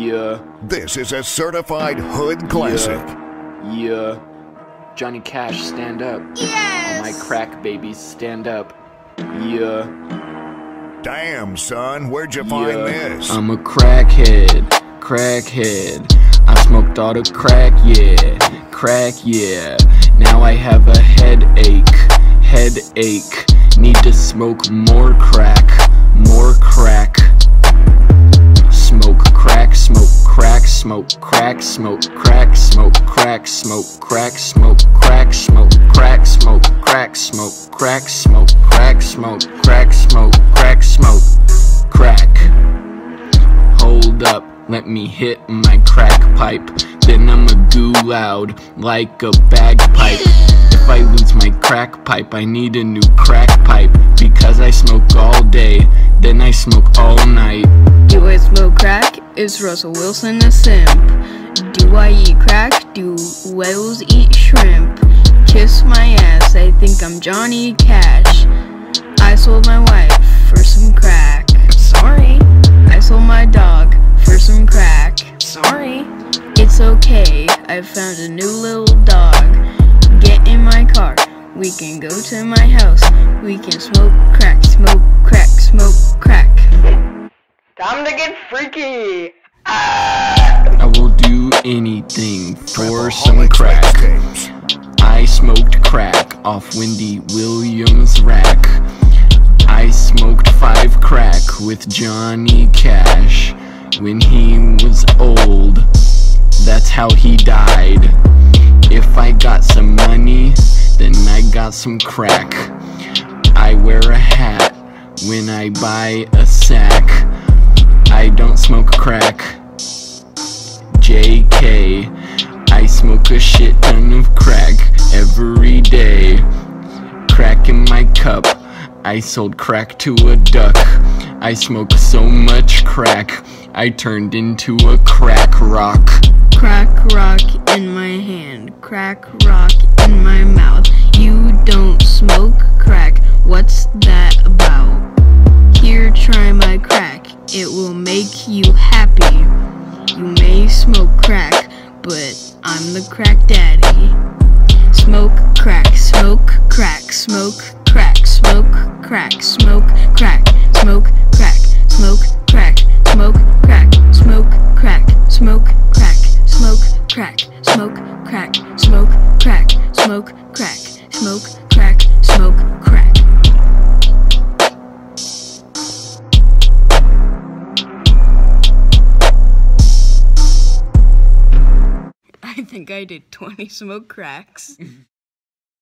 Yeah. This is a certified hood classic. Yeah. Johnny Cash, stand up. Yes! All my crack babies, stand up. Yeah. Damn, son, where'd you find this? I'm a crackhead. I smoked all the crack, yeah. Now I have a headache. Need to smoke more crack. Smoke crack, smoke crack, smoke crack, smoke crack, smoke crack, smoke crack, smoke crack, smoke crack, smoke crack, smoke crack, smoke crack, smoke crack, smoke crack, smoke crack. Hold up, let me hit my crack pipe. Then I'ma goo loud like a bagpipe. If I lose my crack pipe, I need a new crack pipe. Because I smoke all day, then I smoke all night. Do I smoke crack? Is Russell Wilson a simp? Do I eat crack? Do whales eat shrimp? Kiss my ass, I think I'm Johnny Cash. I sold my wife for some crack. Sorry. I sold my dog for some crack. Sorry. It's okay, I found a new little dog. Get in my car, we can go to my house. We can smoke crack, smoke crack, smoke crack. Time to get freaky! I will do anything for some Trapaholics crack. Mixtapes. I smoked crack off Wendy Williams' rack. I smoked 5 crack with Johnny Cash when he was old. That's how he died. If I got some money, then I got some crack. I wear a hat when I buy a sack. I don't smoke crack. JK, I smoke a shit ton of crack every day. Crack in my cup, I sold crack to a duck. I smoke so much crack, I turned into a crack rock. Crack rock in my hand, crack rock in my mouth. You don't smoke crack, what's that about? Here, try my crack, it will make you happy. You may smoke crack, but I'm the crack daddy. Smoke crack, smoke crack, smoke crack, smoke crack, smoke crack, smoke crack, smoke crack, smoke crack, smoke crack, smoke crack, smoke crack, smoke crack, smoke crack, smoke crack, smoke crack, smoke crack. I think I did 20 smoke cracks.